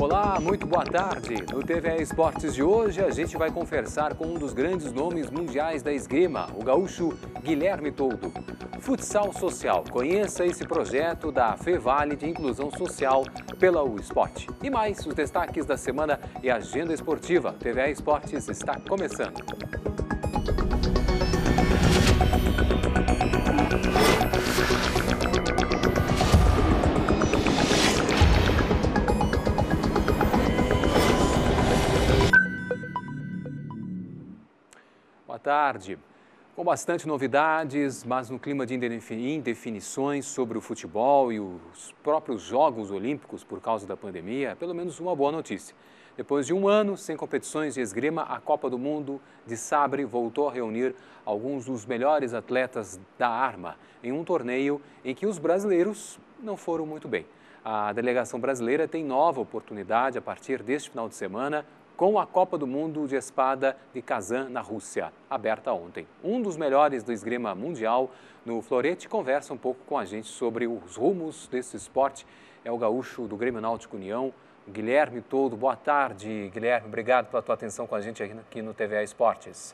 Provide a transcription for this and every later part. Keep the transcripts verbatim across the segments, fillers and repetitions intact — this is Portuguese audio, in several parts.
Olá, muito boa tarde. No T V E Esportes de hoje, a gente vai conversar com um dos grandes nomes mundiais da esgrima, o gaúcho Guilherme Toldo. Futsal Social. Conheça esse projeto da FEVALE de inclusão social pela U Esporte. E mais, os destaques da semana e a agenda esportiva. T V E Esportes está começando. Boa tarde. Com bastante novidades, mas no clima de indefinições sobre o futebol e os próprios Jogos Olímpicos por causa da pandemia, pelo menos uma boa notícia. Depois de um ano sem competições de esgrima, a Copa do Mundo de Sabre voltou a reunir alguns dos melhores atletas da arma em um torneio em que os brasileiros não foram muito bem. A delegação brasileira tem nova oportunidade a partir deste final de semana com a Copa do Mundo de Espada de Kazan, na Rússia, aberta ontem. Um dos melhores do esgrima mundial no florete conversa um pouco com a gente sobre os rumos desse esporte. É o gaúcho do Grêmio Náutico União, Guilherme Toldo. Boa tarde, Guilherme. Obrigado pela tua atenção com a gente aqui no T V E Esportes.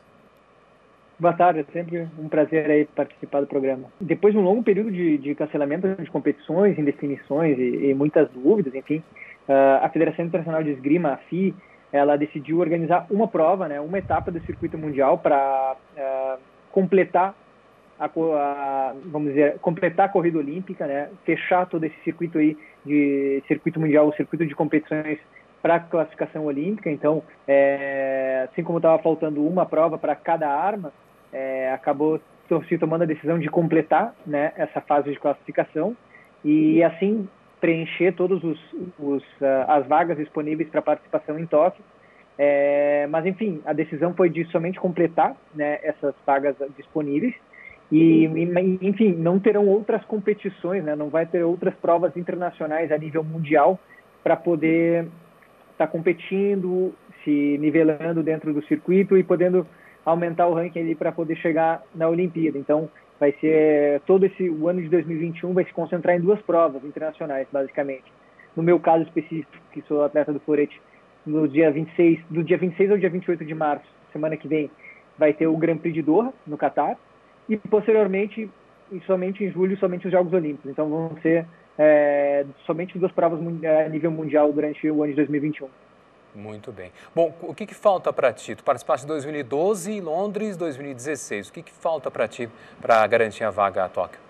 Boa tarde, é sempre um prazer aí participar do programa. Depois de um longo período de, de cancelamento de competições, indefinições e, e muitas dúvidas, enfim, uh, a Federação Internacional de Esgrima, a F I, ela decidiu organizar uma prova, né, uma etapa do circuito mundial para uh, completar a, a, vamos dizer, completar a corrida olímpica, né, fechar todo esse circuito aí de circuito mundial, o circuito de competições para a classificação olímpica. Então, é, assim como estava faltando uma prova para cada arma, é, acabou se tomando a decisão de completar, né, essa fase de classificação e assim preencher todos os, os uh, as vagas disponíveis para participação em Tóquio. É, mas enfim, a decisão foi de somente completar, né, essas vagas disponíveis e, e enfim, não terão outras competições, né, não vai ter outras provas internacionais a nível mundial para poder estar tá competindo, se nivelando dentro do circuito e podendo aumentar o ranking ali para poder chegar na Olimpíada. Então vai ser todo esse o ano de dois mil e vinte e um vai se concentrar em duas provas internacionais, basicamente. No meu caso específico, que sou atleta do florete, no dia vinte e seis, do dia vinte e seis ao dia vinte e oito de março, semana que vem, vai ter o Grand Prix de Doha, no Catar, e posteriormente, e somente em julho, somente os Jogos Olímpicos. Então vão ser é, somente duas provas a nível mundial durante o ano de dois mil e vinte e um. Muito bem. Bom, o que, que falta para ti? Tu participaste de dois mil e doze e Londres dois mil e dezesseis. O que, que falta para ti para garantir a vaga a Tóquio?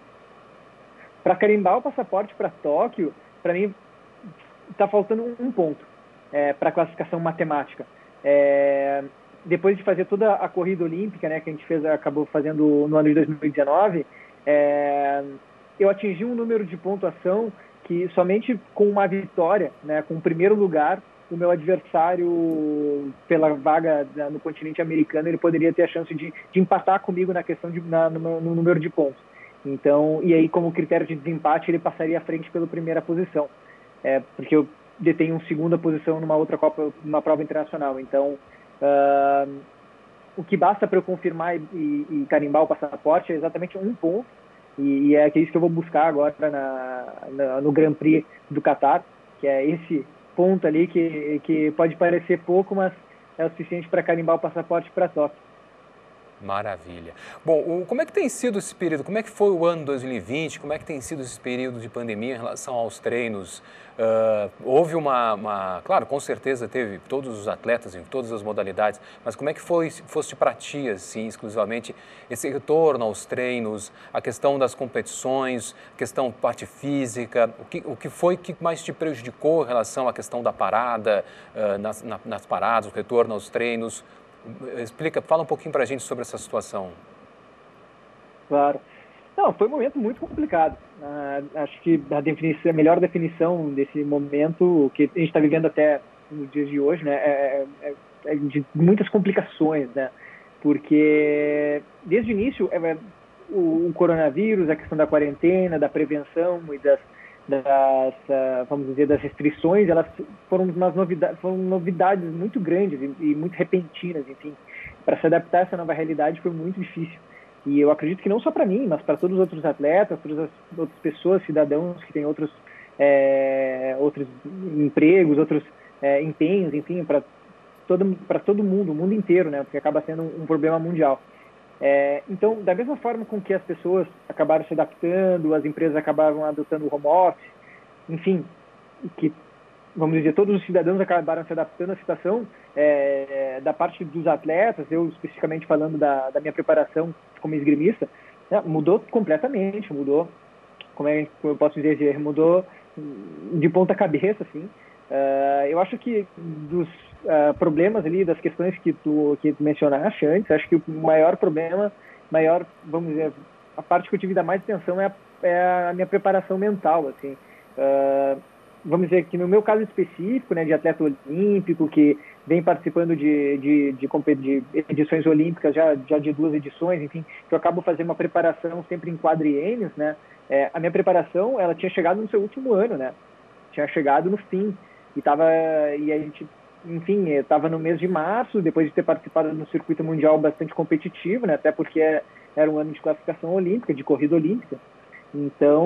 Para carimbar o passaporte para Tóquio, para mim está faltando um ponto é, para a classificação matemática. É, depois de fazer toda a corrida olímpica, né, que a gente fez, acabou fazendo no ano de dois mil e dezenove, é, eu atingi um número de pontuação que somente com uma vitória, né, com o primeiro lugar, o meu adversário pela vaga no continente americano, ele poderia ter a chance de, de empatar comigo na questão de, na, no, no número de pontos. Então, e aí como critério de desempate ele passaria à frente pela primeira posição, é, porque eu detenho uma segunda posição numa outra Copa, numa prova internacional. Então, uh, o que basta para eu confirmar e, e, e carimbar o passaporte é exatamente um ponto, e, e é isso que eu vou buscar agora na, na, no Grand Prix do Catar, que é esse ponto ali que, que pode parecer pouco, mas é o suficiente para carimbar o passaporte para Tóquio. Maravilha. Bom, o, como é que tem sido esse período? Como é que foi o ano dois mil e vinte? Como é que tem sido esse período de pandemia em relação aos treinos? Uh, houve uma, uma... Claro, com certeza teve todos os atletas em todas as modalidades, mas como é que foi, fosse para ti, assim, exclusivamente, esse retorno aos treinos, a questão das competições, a questão parte física, o que, o que foi que mais te prejudicou em relação à questão da parada, uh, nas, na, nas paradas, o retorno aos treinos? Explica, fala um pouquinho para a gente sobre essa situação. Claro. Não, foi um momento muito complicado. Uh, acho que a, definição, a melhor definição desse momento que a gente está vivendo até nos dias de hoje, né, é, é, é de muitas complicações, né? Porque desde o início é, o, o coronavírus, a questão da quarentena, da prevenção e das das, uh, vamos dizer, das restrições, elas foram umas novidades, foram novidades muito grandes e, e muito repentinas, enfim. Para se adaptar a essa nova realidade foi muito difícil. E eu acredito que não só para mim, mas para todos os outros atletas, todas as outras pessoas, cidadãos que têm outros é, outros empregos, outros é, empenhos, enfim, para todo, para todo mundo, o mundo inteiro, né? Porque acaba sendo um, um problema mundial. É, então, da mesma forma com que as pessoas acabaram se adaptando, as empresas acabaram adotando o home office, enfim, que, vamos dizer, todos os cidadãos acabaram se adaptando à situação, é, da parte dos atletas, eu especificamente falando da, da minha preparação como esgrimista, né, mudou completamente, mudou, como, é, como eu posso dizer, mudou de ponta cabeça, assim. Uh, eu acho que dos uh, problemas ali, das questões que tu, que tu mencionaste antes, acho que o maior problema, maior, vamos dizer, a parte que eu tive da mais atenção é a, é a minha preparação mental, assim. Uh, vamos dizer que no meu caso específico, né, de atleta olímpico, que vem participando de, de, de, de edições olímpicas, já, já de duas edições, enfim, que eu acabo fazendo uma preparação sempre em quadriênios, né, é, a minha preparação, ela tinha chegado no seu último ano, né, tinha chegado no fim, e tava, e a gente, enfim, estava no mês de março, depois de ter participado no circuito mundial bastante competitivo, né, até porque era um ano de classificação olímpica, de corrida olímpica. Então,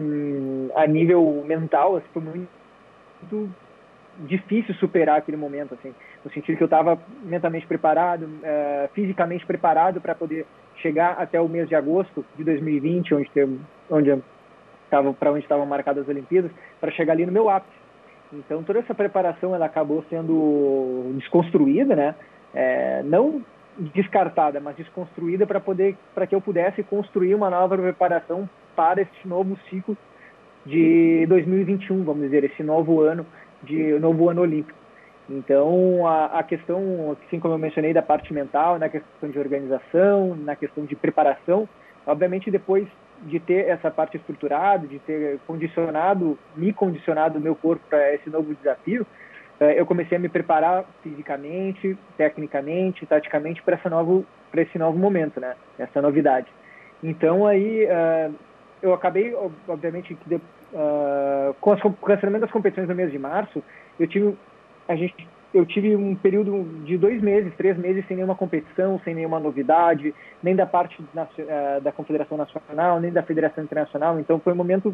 a nível mental, assim, foi muito difícil superar aquele momento, assim, no sentido que eu estava mentalmente preparado, uh, fisicamente preparado para poder chegar até o mês de agosto de dois mil e vinte, onde tem, onde estava para onde estavam marcadas as Olimpíadas, para chegar ali no meu ápice. Então, toda essa preparação ela acabou sendo desconstruída, né? É, não descartada, mas desconstruída para poder, para que eu pudesse construir uma nova preparação para este novo ciclo de dois mil e vinte e um, vamos dizer, esse novo ano de novo ano olímpico. Então, a, a questão, assim como eu mencionei, da parte mental, na questão de organização, na questão de preparação, obviamente depois de ter essa parte estruturada, de ter condicionado, me condicionado o meu corpo para esse novo desafio, eu comecei a me preparar fisicamente, tecnicamente, taticamente para essa novo, para esse novo momento, né? Essa novidade. Então aí eu acabei, obviamente, com o cancelamento das competições no mês de março, eu tive a gente eu tive um período de dois meses, três meses sem nenhuma competição, sem nenhuma novidade, nem da parte da Confederação Nacional, nem da Federação Internacional. Então foi um momento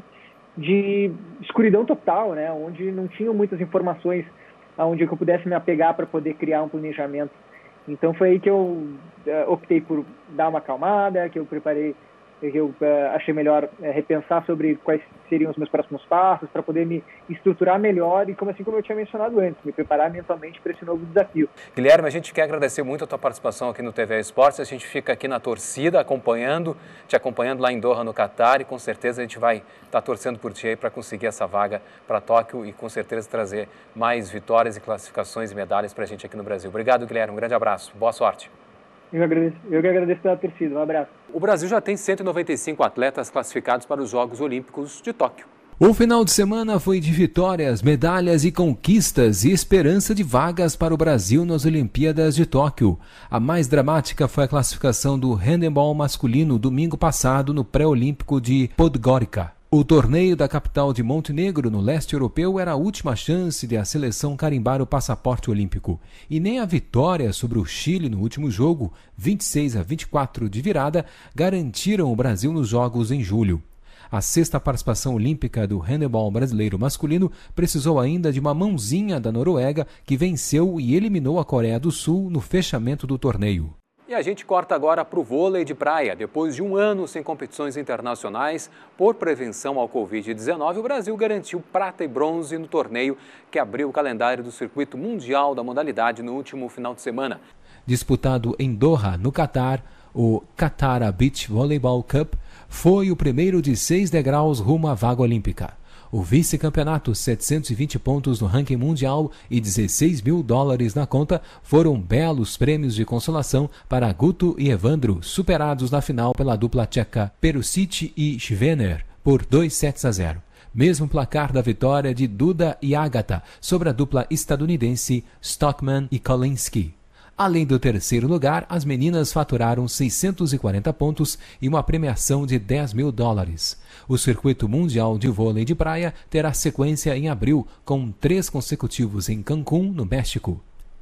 de escuridão total, né? Onde não tinham muitas informações onde eu pudesse me apegar para poder criar um planejamento. Então foi aí que eu optei por dar uma acalmada, que eu preparei, que eu uh, achei melhor uh, repensar sobre quais seriam os meus próximos passos para poder me estruturar melhor e, como assim como eu tinha mencionado antes, me preparar mentalmente para esse novo desafio. Guilherme, a gente quer agradecer muito a tua participação aqui no T V Esportes, a gente fica aqui na torcida acompanhando, te acompanhando lá em Doha, no Catar, e com certeza a gente vai estar tá torcendo por ti aí para conseguir essa vaga para Tóquio e com certeza trazer mais vitórias e classificações e medalhas para a gente aqui no Brasil. Obrigado, Guilherme, um grande abraço, boa sorte. Eu agradeço, eu que agradeço pela torcida. Um abraço. O Brasil já tem cento e noventa e cinco atletas classificados para os Jogos Olímpicos de Tóquio. O final de semana foi de vitórias, medalhas e conquistas e esperança de vagas para o Brasil nas Olimpíadas de Tóquio. A mais dramática foi a classificação do handebol masculino domingo passado no pré-olímpico de Podgorica. O torneio da capital de Montenegro, no leste europeu, era a última chance de a seleção carimbar o passaporte olímpico. E nem a vitória sobre o Chile no último jogo, vinte e seis a vinte e quatro de virada, garantiram o Brasil nos Jogos em julho. A sexta participação olímpica do handebol brasileiro masculino precisou ainda de uma mãozinha da Noruega, que venceu e eliminou a Coreia do Sul no fechamento do torneio. E a gente corta agora para o vôlei de praia. Depois de um ano sem competições internacionais, por prevenção ao covid dezenove, o Brasil garantiu prata e bronze no torneio que abriu o calendário do circuito mundial da modalidade no último final de semana. Disputado em Doha, no Catar, o Qatar Beach Volleyball Cup foi o primeiro de seis degraus rumo à vaga olímpica. O vice-campeonato, setecentos e vinte pontos no ranking mundial e dezesseis mil dólares na conta foram belos prêmios de consolação para Guto e Evandro, superados na final pela dupla tcheca Perusic e Schwener por dois sets a zero. Mesmo placar da vitória de Duda e Agatha sobre a dupla estadunidense Stockman e Kolinski. Além do terceiro lugar, as meninas faturaram seiscentos e quarenta pontos e uma premiação de dez mil dólares. O circuito mundial de vôlei de praia terá sequência em abril, com três consecutivos em Cancún, no México.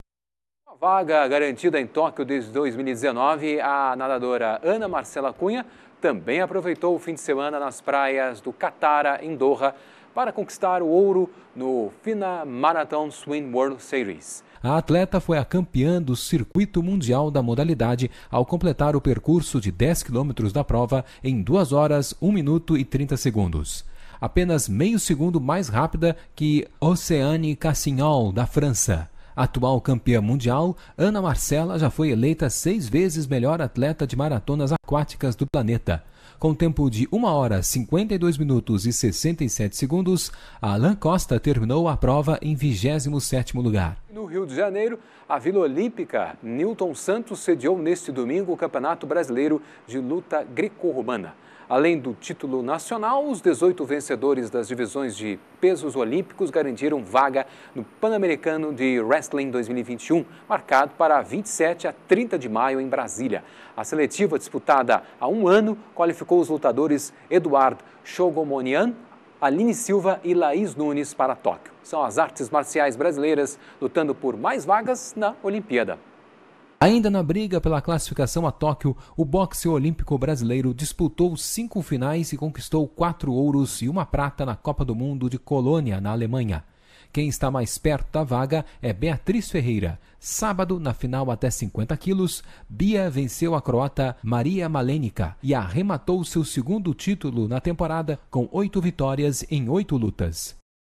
A vaga garantida em Tóquio desde dois mil e dezenove, a nadadora Ana Marcela Cunha também aproveitou o fim de semana nas praias do Qatar, em Doha, para conquistar o ouro no FINA Marathon Swim World Series. A atleta foi a campeã do circuito mundial da modalidade ao completar o percurso de dez quilômetros da prova em duas horas, um minuto e trinta segundos. Apenas meio segundo mais rápida que Océane Cassignol, da França. Atual campeã mundial, Ana Marcela já foi eleita seis vezes melhor atleta de maratonas aquáticas do planeta. Com tempo de uma hora, cinquenta e dois minutos e sessenta e sete segundos, Alan Costa terminou a prova em vigésimo sétimo lugar. No Rio de Janeiro, a Vila Olímpica Newton Santos sediou neste domingo o Campeonato Brasileiro de Luta Greco-Romana. Além do título nacional, os dezoito vencedores das divisões de pesos olímpicos garantiram vaga no Pan-Americano de Wrestling dois mil e vinte e um, marcado para vinte e sete a trinta de maio em Brasília. A seletiva, disputada há um ano, qualificou os lutadores Eduardo Chogomonian, Aline Silva e Laís Nunes para Tóquio. São as artes marciais brasileiras lutando por mais vagas na Olimpíada. Ainda na briga pela classificação a Tóquio, o boxe olímpico brasileiro disputou cinco finais e conquistou quatro ouros e uma prata na Copa do Mundo de Colônia, na Alemanha. Quem está mais perto da vaga é Beatriz Ferreira. Sábado, na final até cinquenta quilos, Bia venceu a croata Maria Malenica e arrematou seu segundo título na temporada com oito vitórias em oito lutas.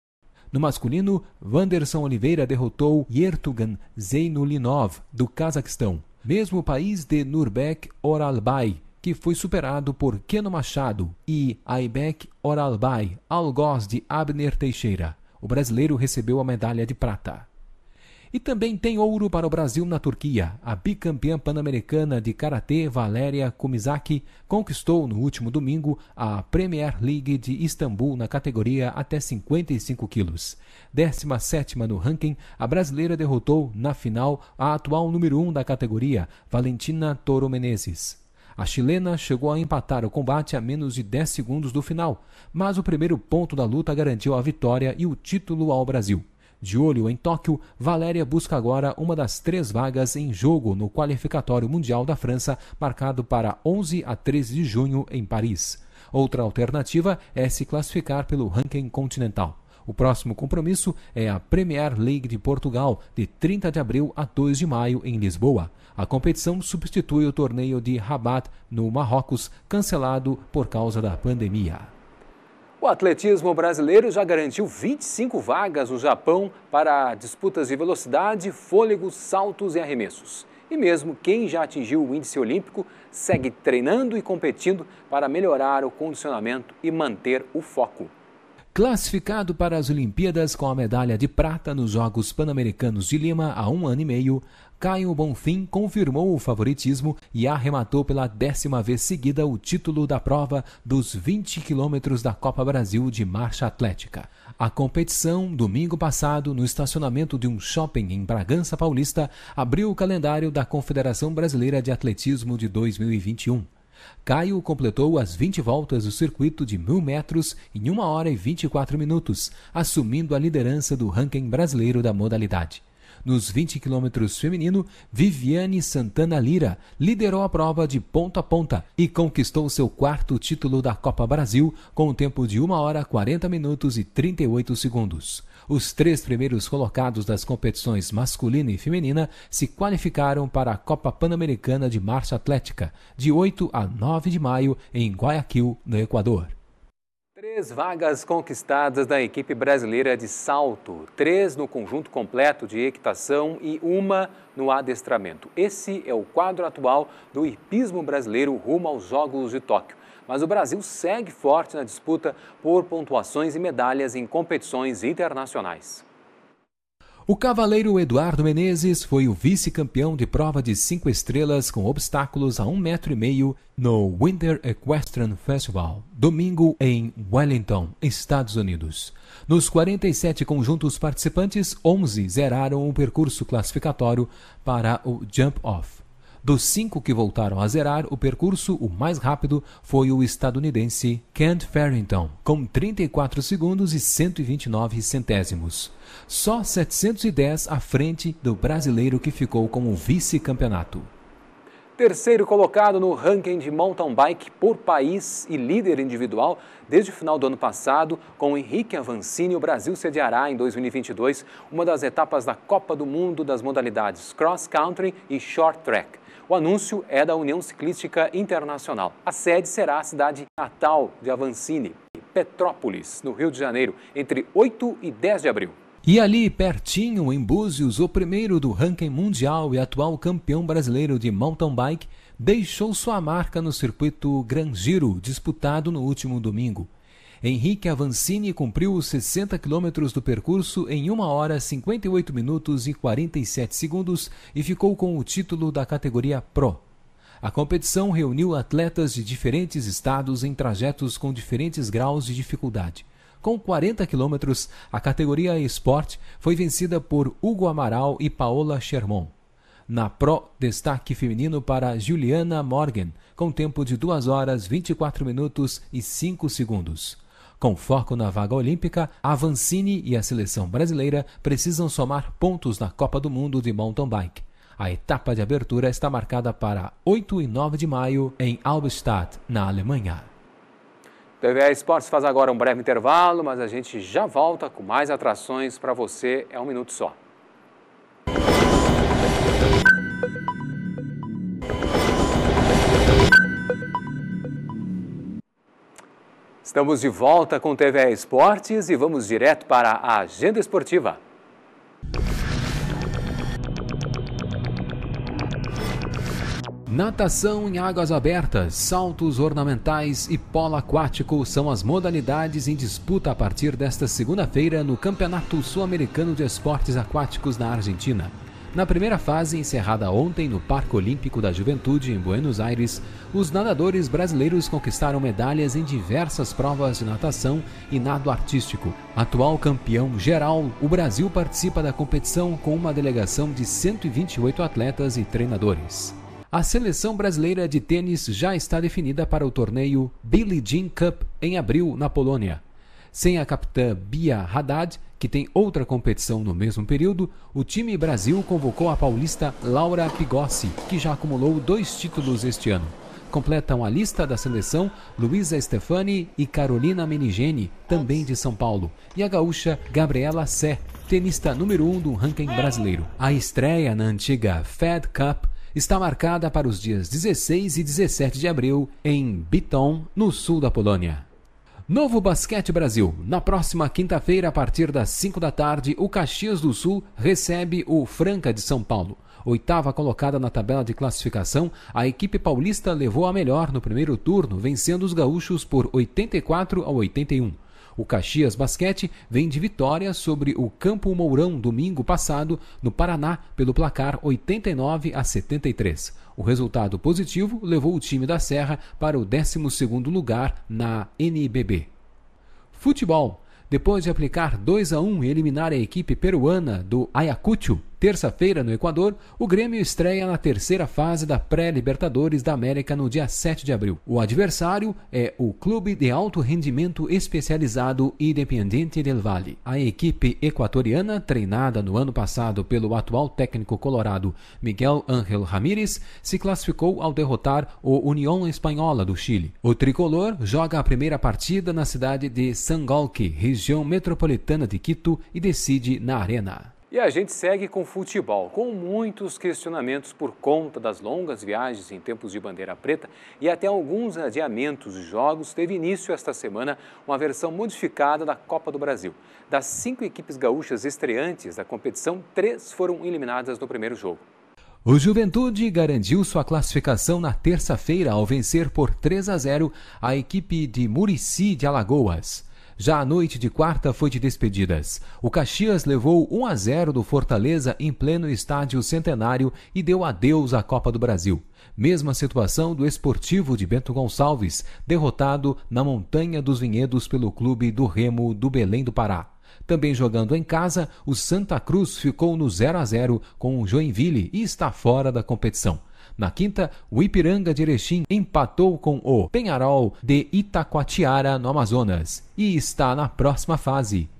No masculino, Wanderson Oliveira derrotou Yertugan Zeynulinov, do Cazaquistão, mesmo país de Nurbek Oralbay, que foi superado por Keno Machado, e Aybek Oralbay, algoz de Abner Teixeira. O brasileiro recebeu a medalha de prata. E também tem ouro para o Brasil na Turquia. A bicampeã pan-americana de karatê, Valéria Kumizaki, conquistou no último domingo a Premier League de Istambul na categoria até cinquenta e cinco quilos. décima sétima no ranking, a brasileira derrotou na final a atual número um da categoria, Valentina Toro Menezes. A chilena chegou a empatar o combate a menos de dez segundos do final, mas o primeiro ponto da luta garantiu a vitória e o título ao Brasil. De olho em Tóquio, Valéria busca agora uma das três vagas em jogo no qualificatório mundial da França, marcado para onze a treze de junho em Paris. Outra alternativa é se classificar pelo ranking continental. O próximo compromisso é a Premier League de Portugal, de trinta de abril a dois de maio em Lisboa. A competição substitui o torneio de Rabat, no Marrocos, cancelado por causa da pandemia. O atletismo brasileiro já garantiu vinte e cinco vagas no Japão para disputas de velocidade, fôlego, saltos e arremessos. E mesmo quem já atingiu o índice olímpico segue treinando e competindo para melhorar o condicionamento e manter o foco. Classificado para as Olimpíadas com a medalha de prata nos Jogos Pan-Americanos de Lima há um ano e meio, Caio Bonfim confirmou o favoritismo e arrematou pela décima vez seguida o título da prova dos vinte quilômetros da Copa Brasil de Marcha Atlética. A competição, domingo passado, no estacionamento de um shopping em Bragança Paulista, abriu o calendário da Confederação Brasileira de Atletismo de dois mil e vinte e um. Caio completou as vinte voltas do circuito de mil metros em uma hora e vinte e quatro minutos, assumindo a liderança do ranking brasileiro da modalidade. Nos vinte quilômetros feminino, Viviane Santana Lira liderou a prova de ponta a ponta e conquistou seu quarto título da Copa Brasil com um tempo de uma hora, quarenta minutos e trinta e oito segundos. Os três primeiros colocados das competições masculina e feminina se qualificaram para a Copa Pan-Americana de Marcha Atlética, de oito a nove de maio, em Guayaquil, no Equador. Três vagas conquistadas da equipe brasileira de salto, três no conjunto completo de equitação e uma no adestramento. Esse é o quadro atual do hipismo brasileiro rumo aos Jogos de Tóquio. Mas o Brasil segue forte na disputa por pontuações e medalhas em competições internacionais. O cavaleiro Eduardo Menezes foi o vice-campeão de prova de cinco estrelas com obstáculos a um metro e meio no Winter Equestrian Festival, domingo em Wellington, Estados Unidos. Nos quarenta e sete conjuntos participantes, onze zeraram o percurso classificatório para o Jump Off. Dos cinco que voltaram a zerar o percurso, o mais rápido foi o estadunidense Kent Farrington, com trinta e quatro segundos e cento e vinte e nove centésimos. Só setecentos e dez à frente do brasileiro que ficou com o vice-campeonato. Terceiro colocado no ranking de mountain bike por país e líder individual, desde o final do ano passado, com Henrique Avancini, o Brasil sediará em dois mil e vinte e dois uma das etapas da Copa do Mundo das modalidades cross country e short track. O anúncio é da União Ciclística Internacional. A sede será a cidade natal de Avancini, Petrópolis, no Rio de Janeiro, entre oito e dez de abril. E ali, pertinho, em Búzios, o primeiro do ranking mundial e atual campeão brasileiro de mountain bike, deixou sua marca no circuito Gran Giro, disputado no último domingo. Henrique Avancini cumpriu os sessenta quilômetros do percurso em uma hora, cinquenta e oito minutos e quarenta e sete segundos e ficou com o título da categoria Pro. A competição reuniu atletas de diferentes estados em trajetos com diferentes graus de dificuldade. Com quarenta quilômetros, a categoria Sport foi vencida por Hugo Amaral e Paola Schermon. Na Pro, destaque feminino para Juliana Morgan, com tempo de duas horas, vinte e quatro minutos e cinco segundos. Com foco na vaga olímpica, a Avancini e a seleção brasileira precisam somar pontos na Copa do Mundo de mountain bike. A etapa de abertura está marcada para oito e nove de maio em Albstadt, na Alemanha. T V A Esportes faz agora um breve intervalo, mas a gente já volta com mais atrações para você. É um minuto só. Estamos de volta com T V A Esportes e vamos direto para a agenda esportiva. Natação em águas abertas, saltos ornamentais e polo aquático são as modalidades em disputa a partir desta segunda-feira no Campeonato Sul-Americano de Esportes Aquáticos na Argentina. Na primeira fase, encerrada ontem no Parque Olímpico da Juventude, em Buenos Aires, os nadadores brasileiros conquistaram medalhas em diversas provas de natação e nado artístico. Atual campeão geral, o Brasil participa da competição com uma delegação de cento e vinte e oito atletas e treinadores. A seleção brasileira de tênis já está definida para o torneio Billie Jean Cup em abril na Polônia. Sem a capitã Bia Haddad, que tem outra competição no mesmo período, o time Brasil convocou a paulista Laura Pigossi, que já acumulou dois títulos este ano. Completam a lista da seleção Luísa Stefani e Carolina Menigeni, também de São Paulo, e a gaúcha Gabriela Sé, tenista número um do ranking brasileiro. A estreia na antiga Fed Cup está marcada para os dias dezesseis e dezessete de abril em Bytom, no sul da Polônia. Novo Basquete Brasil. Na próxima quinta-feira, a partir das cinco da tarde, o Caxias do Sul recebe o Franca de São Paulo. Oitava colocada na tabela de classificação, a equipe paulista levou a melhor no primeiro turno, vencendo os gaúchos por oitenta e quatro a oitenta e um. O Caxias Basquete vem de vitória sobre o Campo Mourão domingo passado no Paraná pelo placar oitenta e nove a setenta e três. O resultado positivo levou o time da Serra para o décimo segundo lugar na N B B. Futebol. Depois de aplicar dois a um e eliminar a equipe peruana do Ayacucho, terça-feira no Equador, o Grêmio estreia na terceira fase da pré-Libertadores da América no dia sete de abril. O adversário é o Clube de Alto Rendimento Especializado Independiente del Valle. A equipe equatoriana, treinada no ano passado pelo atual técnico colorado Miguel Ángel Ramírez, se classificou ao derrotar o Unión Espanhola do Chile. O tricolor joga a primeira partida na cidade de Sangolquí, região metropolitana de Quito, e decide na Arena. E a gente segue com futebol, com muitos questionamentos por conta das longas viagens em tempos de bandeira preta e até alguns adiamentos de jogos. Teve início esta semana uma versão modificada da Copa do Brasil. Das cinco equipes gaúchas estreantes da competição, três foram eliminadas no primeiro jogo. O Juventude garantiu sua classificação na terça-feira ao vencer por três a zero a equipe de Murici de Alagoas. Já a noite de quarta foi de despedidas. O Caxias levou um a zero do Fortaleza em pleno estádio Centenário e deu adeus à Copa do Brasil. Mesma situação do Esportivo de Bento Gonçalves, derrotado na Montanha dos Vinhedos pelo Clube do Remo do Belém do Pará. Também jogando em casa, o Santa Cruz ficou no zero a zero com o Joinville e está fora da competição. Na quinta, o Ipiranga de Erechim empatou com o Penharol de Itacoatiara, no Amazonas, e está na próxima fase.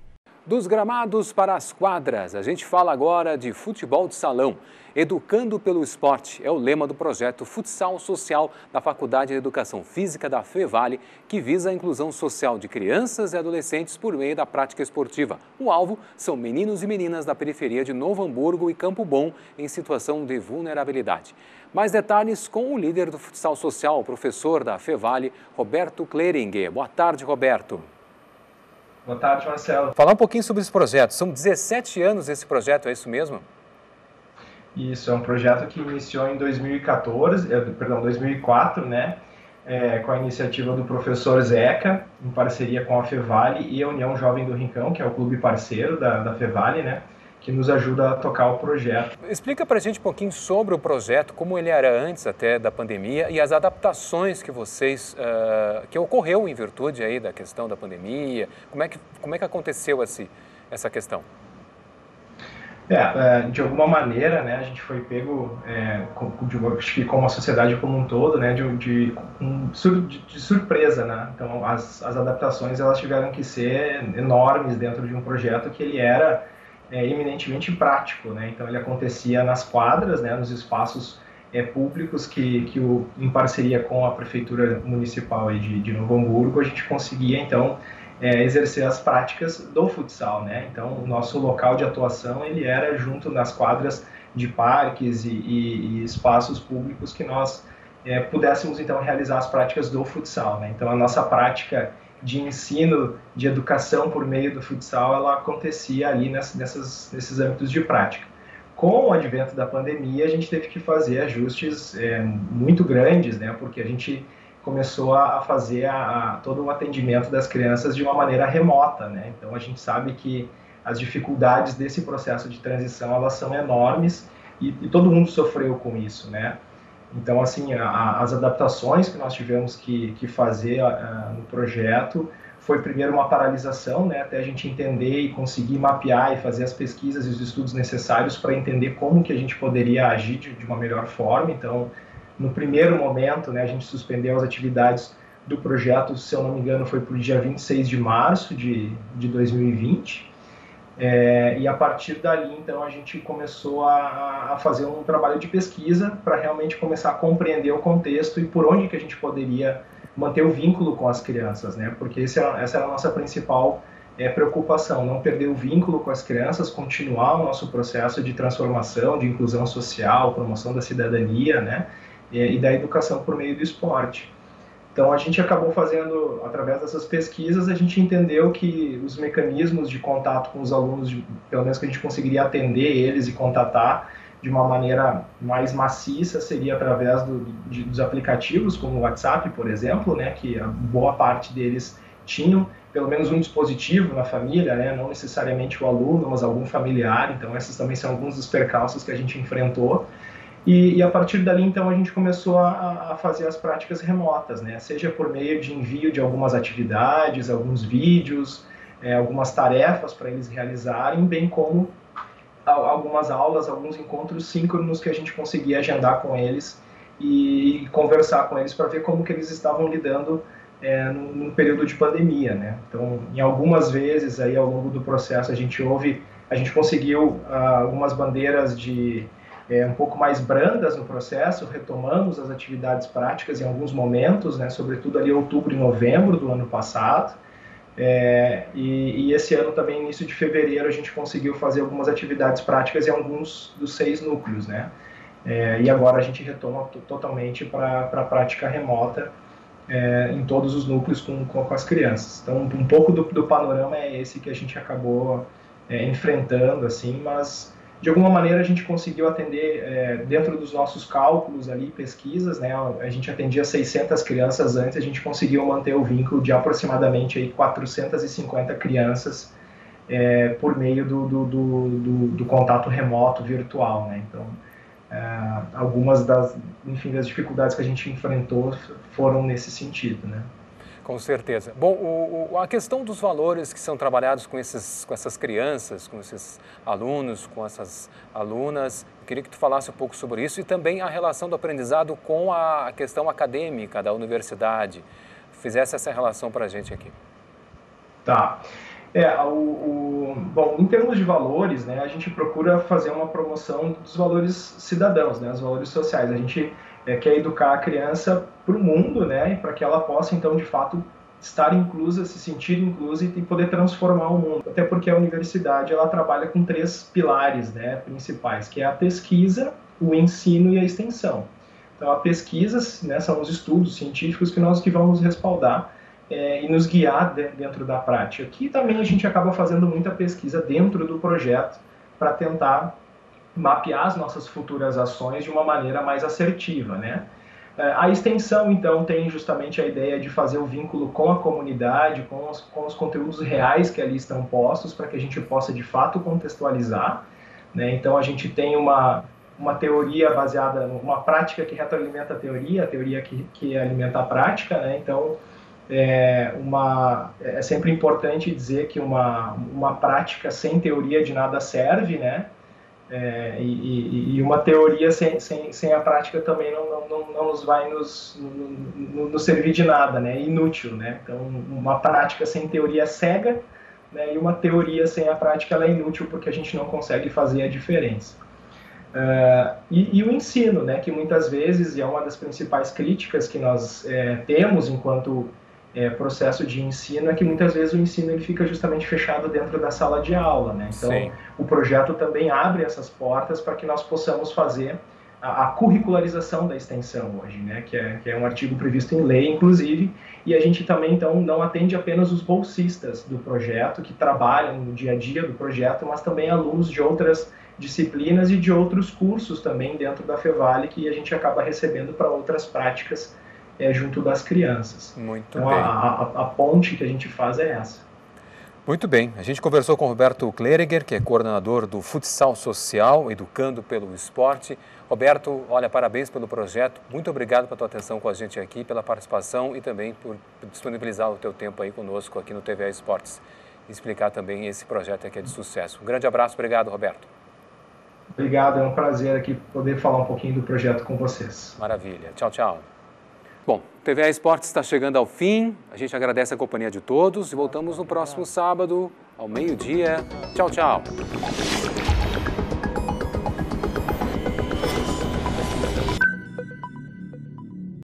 Dos gramados para as quadras, a gente fala agora de futebol de salão. Educando pelo esporte é o lema do projeto Futsal Social da Faculdade de Educação Física da Fevale, que visa a inclusão social de crianças e adolescentes por meio da prática esportiva. O alvo são meninos e meninas da periferia de Novo Hamburgo e Campo Bom em situação de vulnerabilidade. Mais detalhes com o líder do Futsal Social, o professor da Fevale, Roberto Kleringer. Boa tarde, Roberto. Boa tarde, Marcelo. Falar um pouquinho sobre esse projeto. São dezessete anos esse projeto, é isso mesmo? Isso, é um projeto que iniciou em dois mil e quatorze, perdão, dois mil e quatro, né? É, com a iniciativa do professor Zeca, em parceria com a Fevale e a União Jovem do Rincão, que é o clube parceiro da, da Fevale, né? Que nos ajuda a tocar o projeto. Explica pra gente um pouquinho sobre o projeto, como ele era antes até da pandemia e as adaptações que vocês, uh, que ocorreu em virtude aí da questão da pandemia, como é que, como é que aconteceu esse, essa questão? É, de alguma maneira, né, a gente foi pego, é, acho que como a sociedade como um todo, né, de, de, de, de surpresa, né, então as, as adaptações elas tiveram que ser enormes dentro de um projeto que ele era É, eminentemente prático, né? Então ele acontecia nas quadras, né, nos espaços é, públicos que, que o, em parceria com a prefeitura municipal aí de, de Novo Hamburgo, a gente conseguia então é, exercer as práticas do futsal, né? Então o nosso local de atuação ele era junto nas quadras de parques e, e, e espaços públicos que nós é, pudéssemos então realizar as práticas do futsal, né? Então a nossa prática de ensino, de educação por meio do futsal, ela acontecia ali nessas, nesses âmbitos de prática. Com o advento da pandemia, a gente teve que fazer ajustes é, muito grandes, né, porque a gente começou a fazer a, a, todo o atendimento das crianças de uma maneira remota, né? Então a gente sabe que as dificuldades desse processo de transição, elas são enormes e, e todo mundo sofreu com isso, né? Então, assim, a, as adaptações que nós tivemos que, que fazer uh, no projeto foi primeiro uma paralisação, né, até a gente entender e conseguir mapear e fazer as pesquisas e os estudos necessários para entender como que a gente poderia agir de, de uma melhor forma. Então, no primeiro momento, né, a gente suspendeu as atividades do projeto, se eu não me engano, foi para o dia vinte e seis de março de, de dois mil e vinte. É, e a partir dali, então, a gente começou a, a fazer um trabalho de pesquisa para realmente começar a compreender o contexto e por onde que a gente poderia manter o vínculo com as crianças, né? Porque esse era, essa era a nossa principal é, preocupação, não perder o vínculo com as crianças, continuar o nosso processo de transformação, de inclusão social, promoção da cidadania, né? E, e da educação por meio do esporte. Então, a gente acabou fazendo, através dessas pesquisas, a gente entendeu que os mecanismos de contato com os alunos, de, pelo menos que a gente conseguiria atender eles e contatar de uma maneira mais maciça, seria através do, de, dos aplicativos, como o WhatsApp, por exemplo, né, que a boa parte deles tinham pelo menos um dispositivo na família, né, não necessariamente o aluno, mas algum familiar. Então, esses também são alguns dos percalços que a gente enfrentou. E, e a partir dali, então, a gente começou a, a fazer as práticas remotas, né? Seja por meio de envio de algumas atividades, alguns vídeos, é, algumas tarefas para eles realizarem, bem como a, algumas aulas, alguns encontros síncronos que a gente conseguia agendar com eles e, e conversar com eles para ver como que eles estavam lidando é, no, no período de pandemia, né? Então, em algumas vezes, aí, ao longo do processo, a gente houve, a gente conseguiu ah, algumas bandeiras de É, um pouco mais brandas no processo, retomamos as atividades práticas em alguns momentos, né, sobretudo ali outubro e novembro do ano passado, é, e, e esse ano também, início de fevereiro, a gente conseguiu fazer algumas atividades práticas em alguns dos seis núcleos, né, é, e agora a gente retoma totalmente para a prática remota é, em todos os núcleos com, com, com as crianças. Então, um pouco do, do panorama é esse que a gente acabou é, enfrentando, assim, mas de alguma maneira a gente conseguiu atender, é, dentro dos nossos cálculos ali, pesquisas, né, a gente atendia seiscentas crianças antes, a gente conseguiu manter o vínculo de aproximadamente aí quatrocentas e cinquenta crianças é, por meio do, do, do, do, do contato remoto virtual, né, então é, algumas das, enfim, das dificuldades que a gente enfrentou foram nesse sentido, né. Com certeza. Bom, o, o, a questão dos valores que são trabalhados com, esses, com essas crianças, com esses alunos, com essas alunas, eu queria que tu falasse um pouco sobre isso e também a relação do aprendizado com a questão acadêmica da universidade. Fizesse essa relação para a gente aqui. Tá. É, o, o, bom, em termos de valores, né, a gente procura fazer uma promoção dos valores cidadãos, né, os valores sociais. A gente é, quer educar a criança para o mundo, né, para que ela possa, então, de fato, estar inclusa, se sentir inclusa e poder transformar o mundo. Até porque a universidade ela trabalha com três pilares, né, principais, que é a pesquisa, o ensino e a extensão. Então, a pesquisa, né, são os estudos científicos que nós que vamos respaldar É, e nos guiar de, dentro da prática. Aqui também a gente acaba fazendo muita pesquisa dentro do projeto para tentar mapear as nossas futuras ações de uma maneira mais assertiva, né? A extensão, então, tem justamente a ideia de fazer o vínculo com a comunidade, com os, com os conteúdos reais que ali estão postos, para que a gente possa, de fato, contextualizar, né? Então, a gente tem uma, uma teoria baseada, uma prática que retroalimenta a teoria, a teoria que, que alimenta a prática, né? Então, É, uma, é sempre importante dizer que uma, uma prática sem teoria de nada serve, né? É, e, e uma teoria sem, sem, sem a prática também não, não, não nos vai nos, não, nos servir de nada, né? Inútil, né? Então, uma prática sem teoria é cega, né? E uma teoria sem a prática ela é inútil porque a gente não consegue fazer a diferença. Uh, e, e o ensino, né? Que muitas vezes, e é uma das principais críticas que nós é, temos enquanto É, processo de ensino, é que muitas vezes o ensino ele fica justamente fechado dentro da sala de aula, né? Então, Sim. o projeto também abre essas portas para que nós possamos fazer a, a curricularização da extensão hoje, né? Que é, que é um artigo previsto em lei, inclusive, e a gente também, então, não atende apenas os bolsistas do projeto, que trabalham no dia a dia do projeto, mas também alunos de outras disciplinas e de outros cursos também dentro da Fevale, que a gente acaba recebendo para outras práticas É, junto das crianças. Muito então, bem. A, a, a ponte que a gente faz é essa. Muito bem. A gente conversou com o Roberto Kleriger, que é coordenador do Futsal Social, Educando pelo Esporte. Roberto, olha, parabéns pelo projeto. Muito obrigado pela tua atenção com a gente aqui, pela participação e também por disponibilizar o teu tempo aí conosco aqui no T V A Esportes. E explicar também esse projeto aqui é de sucesso. Um grande abraço. Obrigado, Roberto. Obrigado. É um prazer aqui poder falar um pouquinho do projeto com vocês. Maravilha. Tchau, tchau. Bom, o T V A Esportes está chegando ao fim, a gente agradece a companhia de todos e voltamos no próximo sábado, ao meio-dia. Tchau, tchau.